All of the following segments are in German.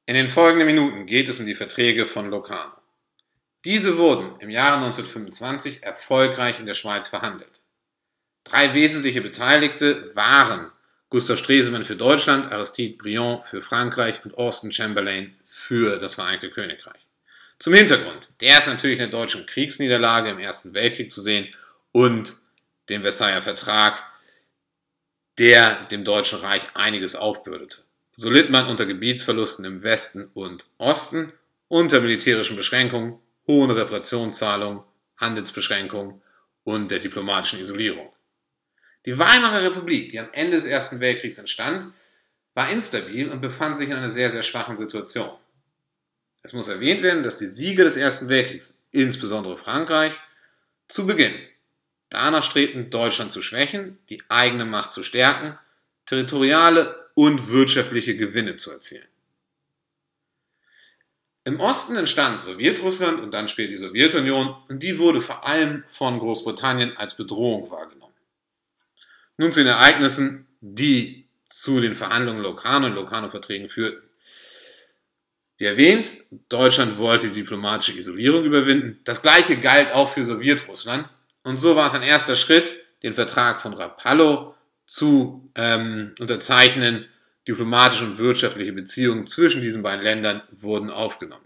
In den folgenden Minuten geht es um die Verträge von Locarno. Diese wurden im Jahre 1925 erfolgreich in der Schweiz verhandelt. Drei wesentliche Beteiligte waren Gustav Stresemann für Deutschland, Aristide Briand für Frankreich und Austen Chamberlain für das Vereinigte Königreich. Zum Hintergrund, der ist natürlich in der deutschen Kriegsniederlage im Ersten Weltkrieg zu sehen und dem Versailler Vertrag, der dem Deutschen Reich einiges aufbürdete. So litt man unter Gebietsverlusten im Westen und Osten, unter militärischen Beschränkungen, hohen Reparationszahlungen, Handelsbeschränkungen und der diplomatischen Isolierung. Die Weimarer Republik, die am Ende des Ersten Weltkriegs entstand, war instabil und befand sich in einer sehr, sehr schwachen Situation. Es muss erwähnt werden, dass die Sieger des Ersten Weltkriegs, insbesondere Frankreich, zu Beginn danach strebten, Deutschland zu schwächen, die eigene Macht zu stärken, territoriale und wirtschaftliche Gewinne zu erzielen. Im Osten entstand Sowjetrussland und dann später die Sowjetunion und die wurde vor allem von Großbritannien als Bedrohung wahrgenommen. Nun zu den Ereignissen, die zu den Verhandlungen Locarno und Locarno-Verträgen führten. Wie erwähnt, Deutschland wollte die diplomatische Isolierung überwinden. Das gleiche galt auch für Sowjetrussland. Und so war es ein erster Schritt, den Vertrag von Rapallo zu unterzeichnen. Diplomatische und wirtschaftliche Beziehungen zwischen diesen beiden Ländern wurden aufgenommen.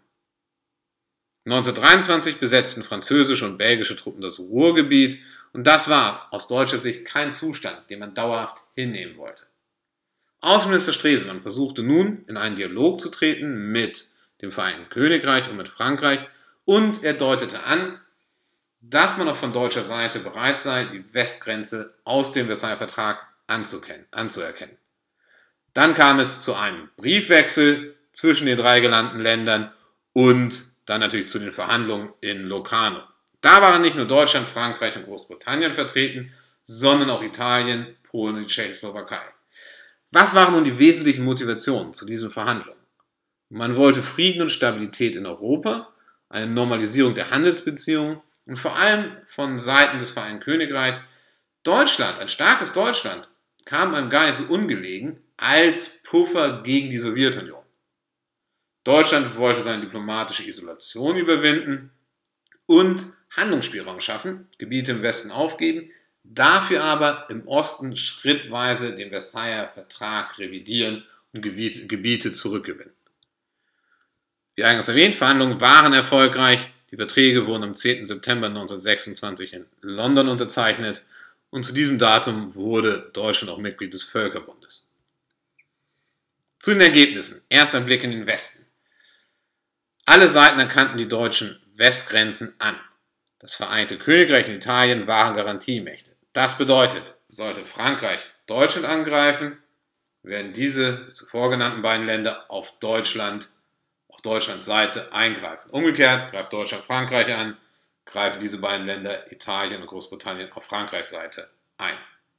1923 besetzten französische und belgische Truppen das Ruhrgebiet und das war aus deutscher Sicht kein Zustand, den man dauerhaft hinnehmen wollte. Außenminister Stresemann versuchte nun, in einen Dialog zu treten mit dem Vereinigten Königreich und mit Frankreich und er deutete an, dass man auch von deutscher Seite bereit sei, die Westgrenze aus dem Versailler Vertrag anzuerkennen. Dann kam es zu einem Briefwechsel zwischen den drei genannten Ländern und dann natürlich zu den Verhandlungen in Locarno. Da waren nicht nur Deutschland, Frankreich und Großbritannien vertreten, sondern auch Italien, Polen und die Tschechoslowakei. Was waren nun die wesentlichen Motivationen zu diesen Verhandlungen? Man wollte Frieden und Stabilität in Europa, eine Normalisierung der Handelsbeziehungen und vor allem von Seiten des Vereinigten Königreichs Deutschland, ein starkes Deutschland, kam einem gar nicht so ungelegen als Puffer gegen die Sowjetunion. Deutschland wollte seine diplomatische Isolation überwinden und Handlungsspielraum schaffen, Gebiete im Westen aufgeben, dafür aber im Osten schrittweise den Versailler Vertrag revidieren und Gebiete zurückgewinnen. Wie eingangs erwähnt, Verhandlungen waren erfolgreich, die Verträge wurden am 10. September 1926 in London unterzeichnet und zu diesem Datum wurde Deutschland auch Mitglied des Völkerbundes. Zu den Ergebnissen. Erst ein Blick in den Westen. Alle Seiten erkannten die deutschen Westgrenzen an. Das Vereinigte Königreich und Italien waren Garantiemächte. Das bedeutet, sollte Frankreich Deutschland angreifen, werden diese zuvor genannten beiden Länder auf Deutschlands Seite eingreifen. Umgekehrt greift Deutschland Frankreich an, greifen diese beiden Länder, Italien und Großbritannien, auf Frankreichs Seite ein.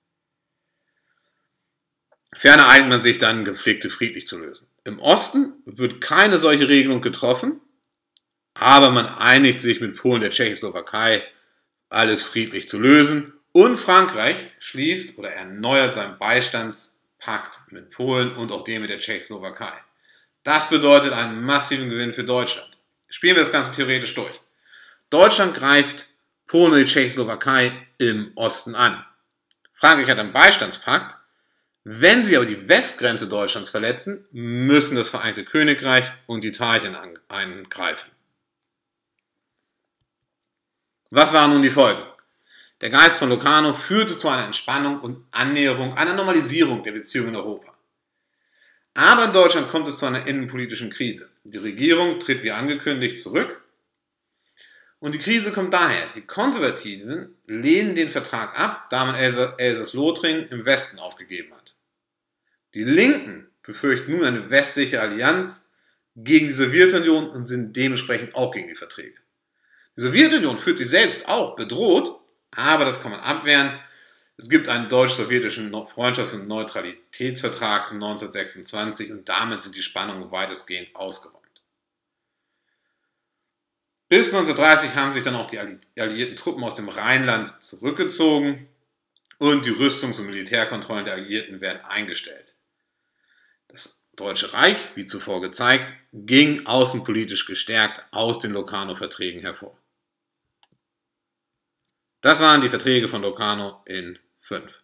Ferner einigt man sich dann, Konflikte friedlich zu lösen. Im Osten wird keine solche Regelung getroffen, aber man einigt sich mit Polen der Tschechoslowakei, alles friedlich zu lösen und Frankreich schließt oder erneuert seinen Beistandspakt mit Polen und auch den mit der Tschechoslowakei. Das bedeutet einen massiven Gewinn für Deutschland. Spielen wir das Ganze theoretisch durch. Deutschland greift Polen und die Tschechoslowakei im Osten an. Frankreich hat einen Beistandspakt. Wenn sie aber die Westgrenze Deutschlands verletzen, müssen das Vereinigte Königreich und Italien eingreifen. Was waren nun die Folgen? Der Geist von Locarno führte zu einer Entspannung und Annäherung, einer Normalisierung der Beziehungen in Europa. Aber in Deutschland kommt es zu einer innenpolitischen Krise. Die Regierung tritt wie angekündigt zurück. Und die Krise kommt daher, die Konservativen lehnen den Vertrag ab, da man Elsass-Lothringen im Westen aufgegeben hat. Die Linken befürchten nun eine westliche Allianz gegen die Sowjetunion und sind dementsprechend auch gegen die Verträge. Die Sowjetunion fühlt sich selbst auch bedroht, aber das kann man abwehren. Es gibt einen deutsch-sowjetischen Freundschafts- und Neutralitätsvertrag 1926 und damit sind die Spannungen weitestgehend ausgeräumt. Bis 1930 haben sich dann auch die alliierten Truppen aus dem Rheinland zurückgezogen und die Rüstungs- und Militärkontrollen der Alliierten werden eingestellt. Das Deutsche Reich, wie zuvor gezeigt, ging außenpolitisch gestärkt aus den Locarno-Verträgen hervor. Das waren die Verträge von Locarno in 5.